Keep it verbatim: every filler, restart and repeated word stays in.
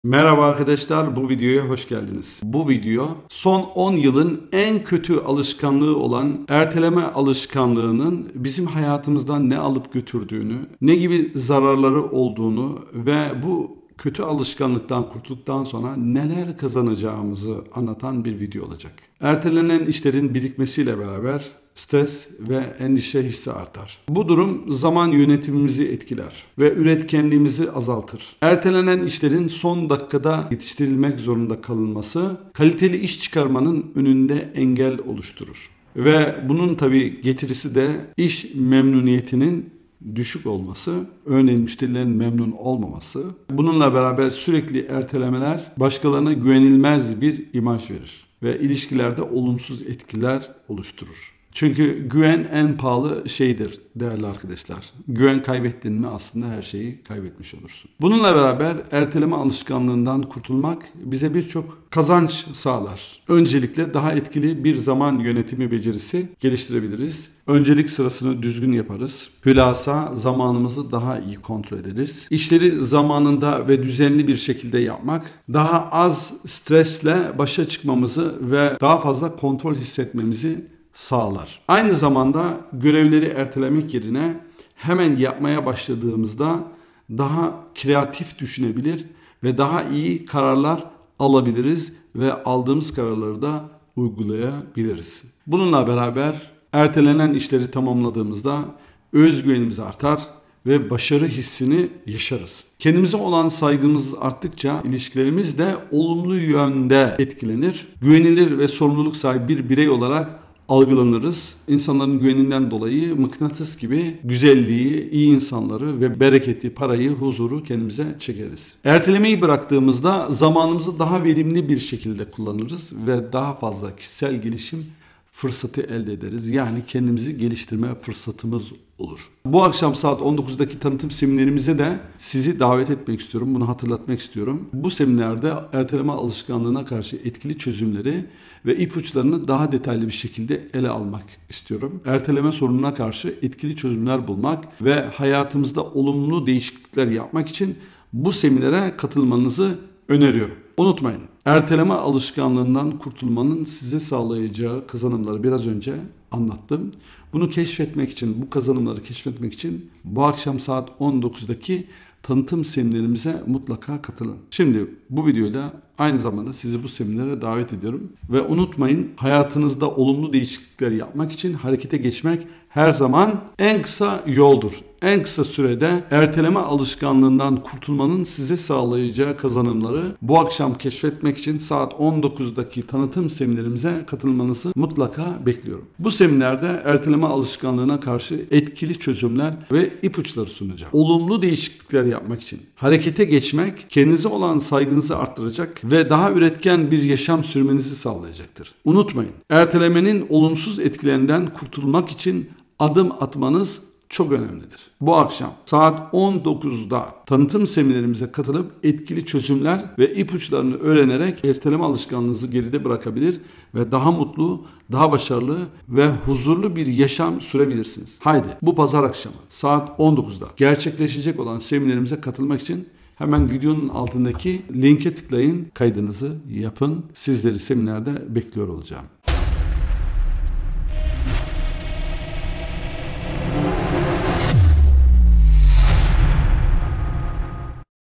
Merhaba arkadaşlar, bu videoya hoş geldiniz. Bu video son on yılın en kötü alışkanlığı olan erteleme alışkanlığının bizim hayatımızdan ne alıp götürdüğünü, ne gibi zararları olduğunu ve bu kötü alışkanlıktan kurtulduktan sonra neler kazanacağımızı anlatan bir video olacak. Ertelenen işlerin birikmesiyle beraber stres ve endişe hissi artar. Bu durum zaman yönetimimizi etkiler ve üretkenliğimizi azaltır. Ertelenen işlerin son dakikada yetiştirilmek zorunda kalınması, kaliteli iş çıkarmanın önünde engel oluşturur. Ve bunun tabii getirisi de iş memnuniyetinin düşük olması, örneğin müşterilerin memnun olmaması. Bununla beraber sürekli ertelemeler başkalarına güvenilmez bir imaj verir ve ilişkilerde olumsuz etkiler oluşturur. Çünkü güven en pahalı şeydir değerli arkadaşlar. Güven kaybettin mi aslında her şeyi kaybetmiş olursun. Bununla beraber erteleme alışkanlığından kurtulmak bize birçok kazanç sağlar. Öncelikle daha etkili bir zaman yönetimi becerisi geliştirebiliriz. Öncelik sırasını düzgün yaparız. Hülasa zamanımızı daha iyi kontrol ederiz. İşleri zamanında ve düzenli bir şekilde yapmak daha az stresle başa çıkmamızı ve daha fazla kontrol hissetmemizi sağlar. Aynı zamanda görevleri ertelemek yerine hemen yapmaya başladığımızda daha kreatif düşünebilir ve daha iyi kararlar alabiliriz ve aldığımız kararları da uygulayabiliriz. Bununla beraber ertelenen işleri tamamladığımızda özgüvenimiz artar ve başarı hissini yaşarız. Kendimize olan saygımız arttıkça ilişkilerimiz de olumlu yönde etkilenir. Güvenilir ve sorumluluk sahibi bir birey olarak algılanırız. İnsanların güveninden dolayı mıknatıs gibi güzelliği, iyi insanları ve bereketi, parayı, huzuru kendimize çekeriz. Ertelemeyi bıraktığımızda zamanımızı daha verimli bir şekilde kullanırız ve daha fazla kişisel gelişim fırsatı elde ederiz. Yani kendimizi geliştirme fırsatımız olur. Bu akşam saat on dokuzdaki tanıtım seminerimize de sizi davet etmek istiyorum. Bunu hatırlatmak istiyorum. Bu seminerde erteleme alışkanlığına karşı etkili çözümleri ve ipuçlarını daha detaylı bir şekilde ele almak istiyorum. Erteleme sorununa karşı etkili çözümler bulmak ve hayatımızda olumlu değişiklikler yapmak için bu seminere katılmanızı öneriyorum. Unutmayın, erteleme alışkanlığından kurtulmanın size sağlayacağı kazanımları biraz önce anlattım. Bunu keşfetmek için, bu kazanımları keşfetmek için bu akşam saat on dokuzdaki tanıtım seminerimize mutlaka katılın. Şimdi bu videoda aynı zamanda sizi bu seminere davet ediyorum. Ve unutmayın, hayatınızda olumlu değişiklikler yapmak için harekete geçmek her zaman en kısa yoldur. En kısa sürede erteleme alışkanlığından kurtulmanın size sağlayacağı kazanımları bu akşam keşfetmek için saat on dokuzdaki tanıtım seminerimize katılmanızı mutlaka bekliyorum. Bu seminerde erteleme alışkanlığına karşı etkili çözümler ve ipuçları sunacağım. Olumlu değişiklikler yapmak için harekete geçmek kendinize olan saygınızı arttıracak ve daha üretken bir yaşam sürmenizi sağlayacaktır. Unutmayın, ertelemenin olumsuz etkilerinden kurtulmak için adım atmanız çok önemlidir. Bu akşam saat on dokuzda tanıtım seminerimize katılıp etkili çözümler ve ipuçlarını öğrenerek erteleme alışkanlığınızı geride bırakabilir ve daha mutlu, daha başarılı ve huzurlu bir yaşam sürebilirsiniz. Haydi bu pazar akşamı saat on dokuzda gerçekleşecek olan seminerimize katılmak için hemen videonun altındaki linke tıklayın, kaydınızı yapın. Sizleri seminerde bekliyor olacağım.